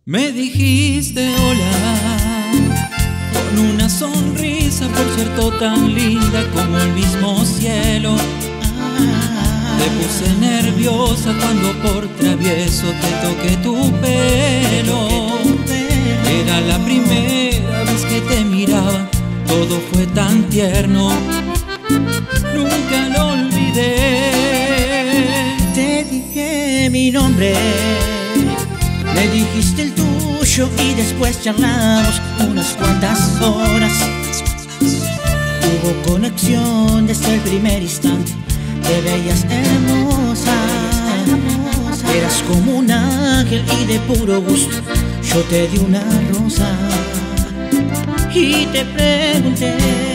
Me dijiste hola con una sonrisa, por cierto tan linda como el mismo cielo. Te puse nerviosa cuando por travieso te toqué tu pelo. Era la primera vez que te miraba, todo fue tan tierno, nunca lo olvidé. Te dije mi nombre, me dijiste el tuyo y después charlamos unas cuantas horas. Hubo conexión desde el primer instante, te veías hermosa. Eras como un ángel y de puro gusto yo te di una rosa. Y te pregunté,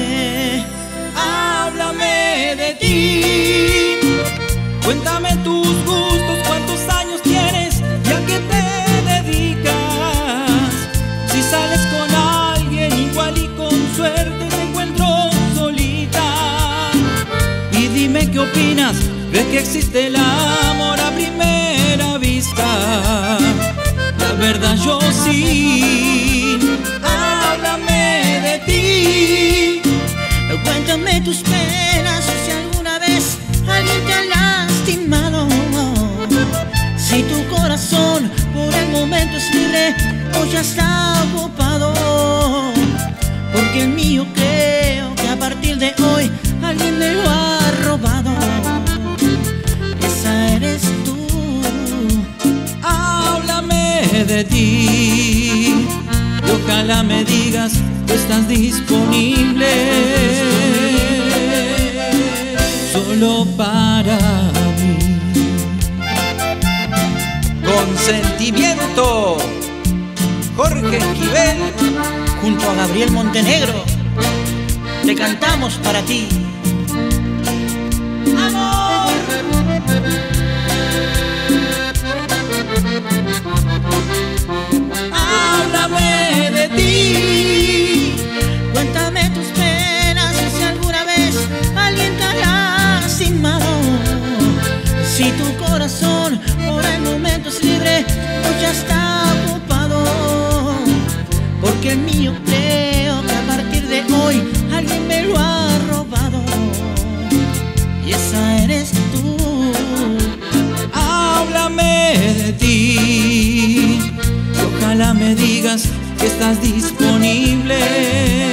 háblame de ti, cuéntame tus gustos, cuántos años tienes y a qué te dedicas. Si sales con alguien igual y con suerte te encuentro solita. Y dime qué opinas, ¿crees que existe el amor a primera vista? La verdad yo sí. Háblame de ti, cuéntame tus penas, si alguna vez alguien te ha lastimado. Si tu corazón por el momento es libre o ya está ocupado. Porque el mío creo que a partir de hoy alguien me lo ha robado. Esa eres tú. Háblame de ti y ojalá me digas que estás disponible solo para mí. Consentimiento, Jorge Esquivel Junto a Gabriel Montenegro te cantamos para ti. ¡Amor! Háblame de ti, Cuéntame tus penas y si alguna vez alguien te ha lastimado. Si tu corazón por el momento es libre o ya está ocupado. Porque el mío creo que a partir de hoy alguien me lo ha robado. Y esa eres tú. háblame de ti y ojalá me digas que estás disponible